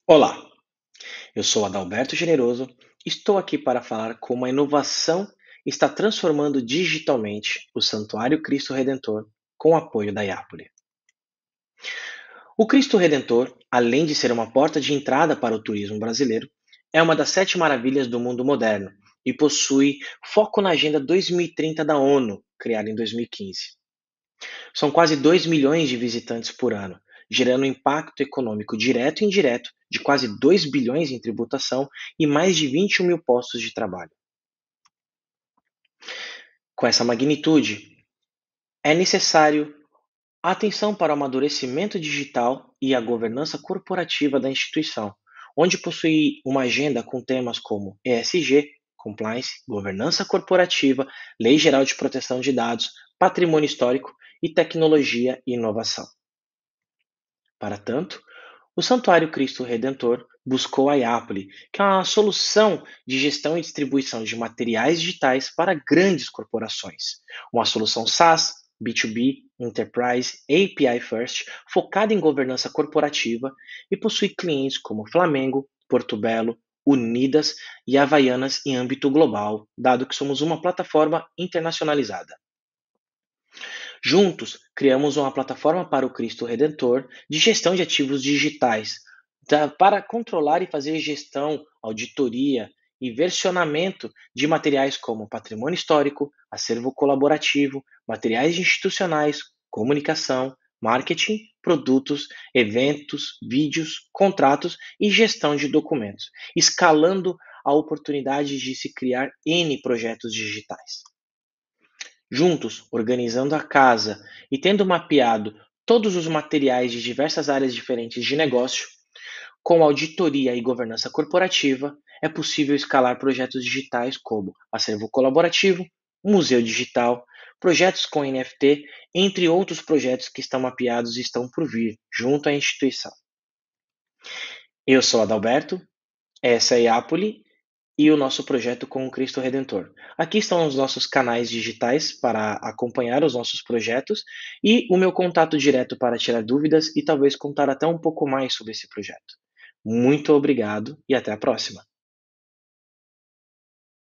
Olá, eu sou Adalberto Generoso. Estou aqui para falar como a inovação está transformando digitalmente o Santuário Cristo Redentor com o apoio da Iapoli. O Cristo Redentor, além de ser uma porta de entrada para o turismo brasileiro, é uma das sete maravilhas do mundo moderno e possui foco na Agenda 2030 da ONU, criada em 2015. São quase 2 milhões de visitantes por ano, gerando um impacto econômico direto e indireto de quase 2 bilhões em tributação e mais de 21 mil postos de trabalho. Com essa magnitude, é necessário atenção para o amadurecimento digital e a governança corporativa da instituição, onde possui uma agenda com temas como ESG, Compliance, governança corporativa, Lei Geral de Proteção de Dados, patrimônio histórico e tecnologia e inovação. Para tanto, o Santuário Cristo Redentor buscou a Iapoli, que é uma solução de gestão e distribuição de materiais digitais para grandes corporações. Uma solução SaaS, B2B, Enterprise, API First, focada em governança corporativa e possui clientes como Flamengo, Porto Belo, Unidas e Havaianas em âmbito global, dado que somos uma plataforma internacionalizada. Juntos, criamos uma plataforma para o Cristo Redentor de gestão de ativos digitais, para controlar e fazer gestão, auditoria e versionamento de materiais como patrimônio histórico, acervo colaborativo, materiais institucionais, comunicação, marketing, produtos, eventos, vídeos, contratos e gestão de documentos, escalando a oportunidade de se criar N projetos digitais. Juntos, organizando a casa e tendo mapeado todos os materiais de diversas áreas diferentes de negócio, com auditoria e governança corporativa, é possível escalar projetos digitais como acervo colaborativo, museu digital, projetos com NFT, entre outros projetos que estão mapeados e estão por vir, junto à instituição. Eu sou Adalberto, essa é a Iapoli e o nosso projeto com o Cristo Redentor. Aqui estão os nossos canais digitais para acompanhar os nossos projetos e o meu contato direto para tirar dúvidas e talvez contar até um pouco mais sobre esse projeto. Muito obrigado e até a próxima.